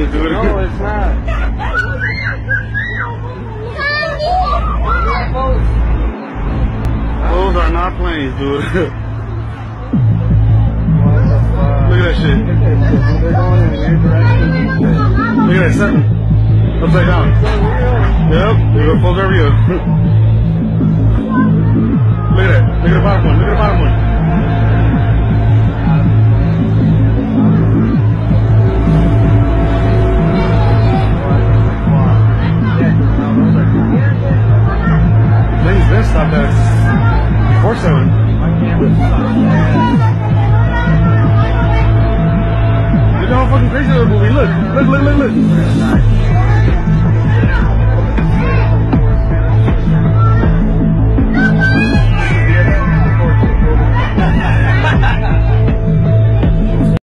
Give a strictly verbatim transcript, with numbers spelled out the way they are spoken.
planes, dude. No, it's not. Those are not planes, dude. What the fuck? Look at that shit. They're going in weird directions. Look at that seven. Upside down. Yep, the falls are real. Look at that. Look at the bottom one. Look at the bottom one. Plane's been stopped at four seven. Look how fucking crazy that movie. Look, look, look, look, look.